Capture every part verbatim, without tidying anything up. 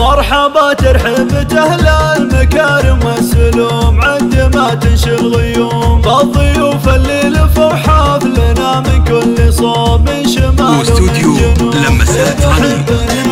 مرحبا ترحب أهل المكارم والسلوم عند ما تنشل غيوم بالضيوف اللي لفوا حفلنا من كل صوب من شمال واستوديو لمسات رنين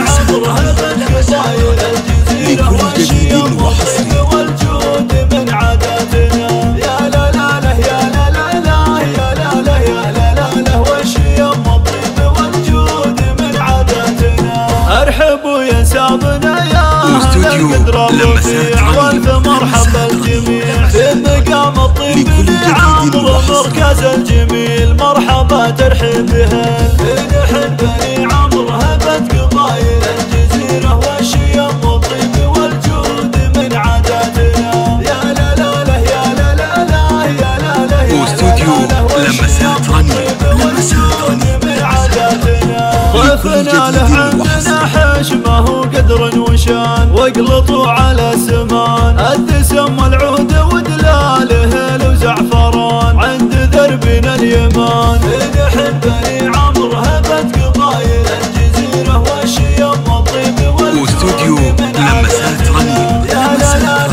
لكل جديد وحصري والجود من عاداتنا يا لا لا لا يا لا لا لا يا لا لا يا لا لا لا والشيم والطيب والجود من عاداتنا ارحبوا يا سابنا يا واستوديو لمسات والف مرحبا الجميع في مقام الطيب لعمر مركز الجميل مرحبا ترحب بها نحن بني عمرو هبت قبايل الجزيرة والشيم والطيب والجود من عاداتنا يا لا لا لا يا لا لا لا يا لا لا يا واستوديو لمسات رنين لمسات رنين من عاداتنا ضيفنا له عندنا حشمه وقدر وشان واقلطوا على سمان الدسم والعود ودلاله وزعفران عند دربنا اليمان نحن بني عمرو هبت قبايل الجزيرة والشيم والطيب واستوديو لمسات رنين لمسات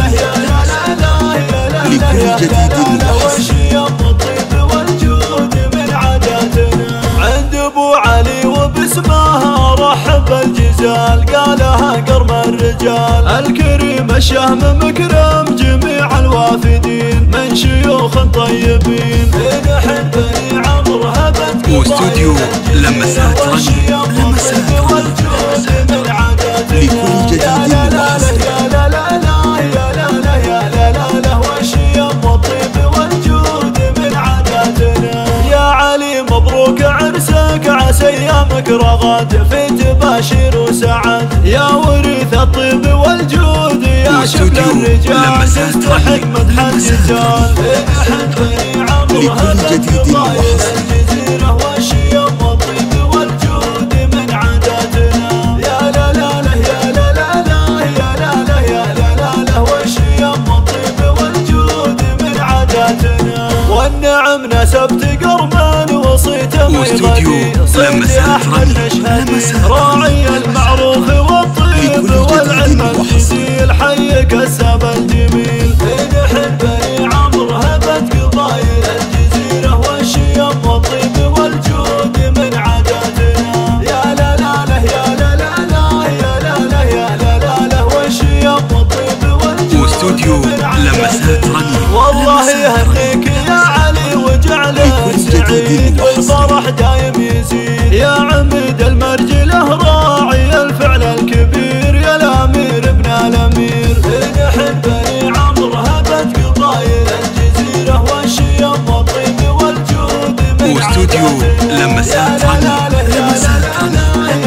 رنين لكل جديد والشيم والطيب والجود من عاداتنا عند ابو علي وباسمها رحب الجزال قالها قرم الرجال الكريم الشهم مكرم جميع الوافدين من شيوخ طيبين نحن بني عمرو هبت واستوديو لمسات رنين لمسات والجود من عاداتنا لكل جديد وحصري يا لا لا لا يا لا لا يا لا لا لا والشيم والطيب والجود من عاداتنا يا علي مبروك عرسك عسى ايامك رغد في تباشير وسعد يا وريث الطيب والجود يا شبل الرجال تستحق مدح الرجال نحن بني عمرو هبت قبايل الجزيرة والشيم والطيب والجود من عاداتنا يا لا لا لا يا لا لا لا يا لا لا يا لا لا لا والشيم والطيب والجود من عاداتنا والنعم نسبت قرمان وصيته واستوديو لمسات رنين لمسات راعي المعروف والطيب والعلم الجزيل حيك الساب الجميل نحن بني عمرو هبت قبايل الجزيرة والشيم والطيب والجود من عاداتنا يا لا لا لا يا لا لا لا يا لا لا يا لا لا لا والشيم والطيب والجود واستوديو لمسات رنين والله يهنيك يا علي وجعله سعيد والفرح دايم يزيد يا عميد المرجله راعي الفعل الكبير يا الامير ابن الامير نحن بني عمرو هبت قبايل الجزيره والشيم والطيب والجود من واستوديو لمسات رنين لمسات رنين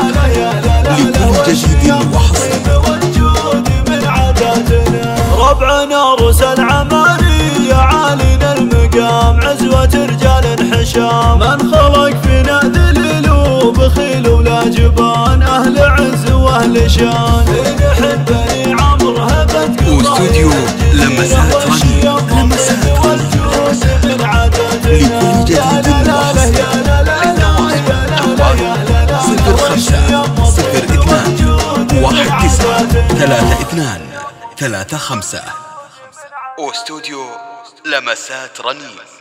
لكل جديد وحصري والجود من عاداتنا ربعنا روس العماري علينا المقام عزوة رجال حشام من خلق فينا ذليل وبخيل ولا جبان أهل عز وأهل شان نحن بني عمرو هبت واستوديو لمسات رنين لمسات رنين من عاداتنا لكل جديد وحصري صفر خمسة صفر اثنان واحد تسعة ثلاثة اثنان ثلاثة خمسة واستوديو لمسات رنين.